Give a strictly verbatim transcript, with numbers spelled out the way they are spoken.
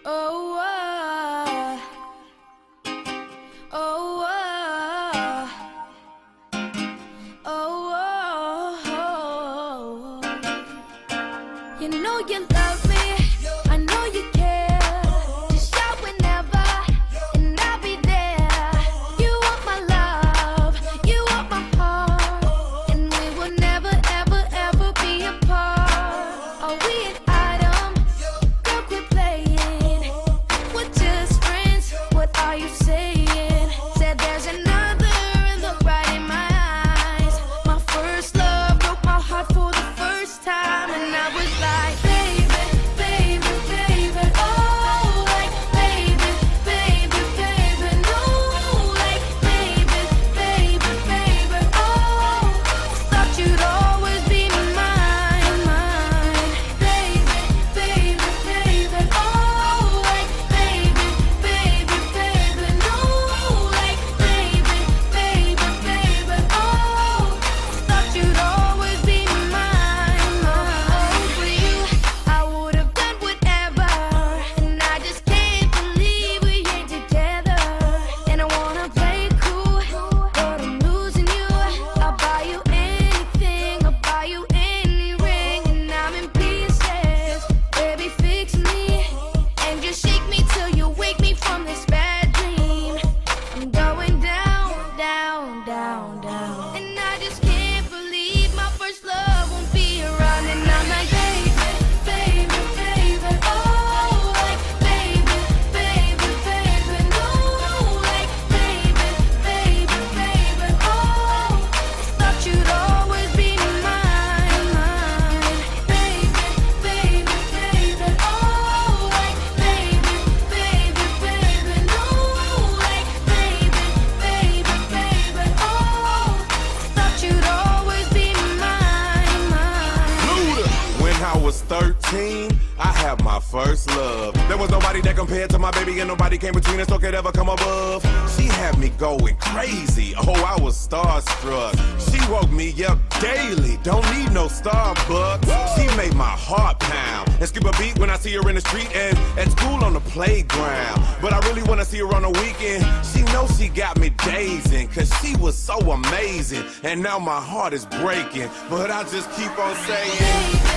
Oh, oh, oh, oh, oh, oh. You know you love me, I know you care. Just shout whenever, and I'll be there. You want my love, you want my heart, and we will never, ever, ever be apart. Are we an item? Girl, quit playing. We're just friends, what are you saying? Said there's another and look right in my eyes. My first love broke my heart for the first time, and I was like, baby, baby, baby, oh, like, baby, baby, baby, no, like, baby, baby, baby, oh, thought you'd always be mine, mine, baby, baby, baby, oh, like, baby, baby, baby, no, like, baby, baby, baby, oh, thought you'd always be mine, mine. For you, I would have done whatever, and I just can't believe we ain't together. And I wanna play cool, but I'm losing you. I'll buy you anything, I'll buy you any ring, and I'm in pieces. Baby, fix me, and just shake me till you wake me from this bad dream. I'm going down, down, down, down, and I just can't believe my first love won't be around. And I'm like, baby, baby, baby, oh, like, baby, baby, baby, no, like, baby, baby, baby, oh, thought you'd always be mine, mine, baby, baby, baby, oh, like, baby, baby, baby, no, like, baby, baby, baby, oh, thought you'd always be mine, mine. Luda. When I was thirteen, I had my first love. There was nobody that compared to my baby, and nobody came between us or could ever come above. She had me going crazy. Oh, I was starstruck. She woke me up daily. Don't need no Starbucks. She made my heart pound and skip a beat when I see her in the street and at school on the playground. But I really wanna see her on the weekend. She knows she got me dazing, cause she was so amazing. And now my heart is breaking, but I just keep on saying,